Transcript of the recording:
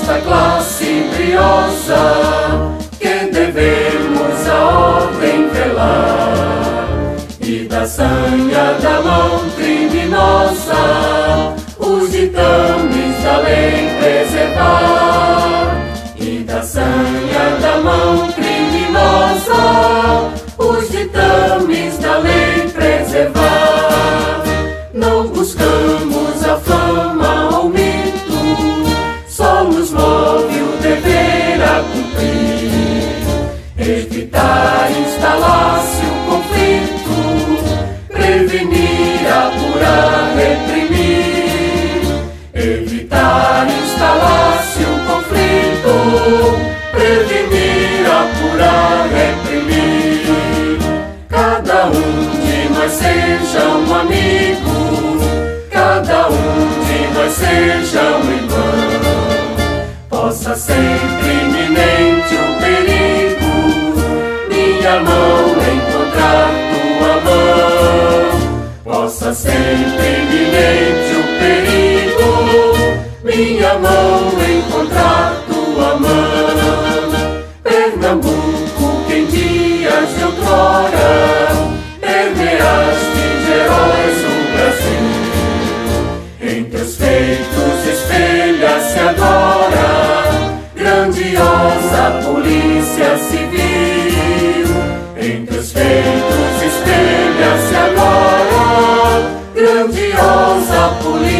esta classe briosa que devemos a ordem velar, e da sanha da mão criminosa os ditames da lei preservar, e da sanha da mão criminosa os ditames da lei preservar. Não buscamos a fama ou mito, só nos move o dever a cumprir, evitar instalar-se o conflito, prevenir, apurar, reprimir, evitar instalar-se o conflito, prevenir, apurar, reprimir. Cada de nós seja um amigo, cada de nós seja um irmão, possa sempre iminente o perigo minha mão encontrar tua mão, possa sempre iminente o perigo minha mão encontrar tua mão. Pernambuco, que em dias de outrora permeaste de heróis o Brasil, em teus feitos espelha-se agora grandiosa polícia civil, em teus feitos espelha-se agora grandiosa polícia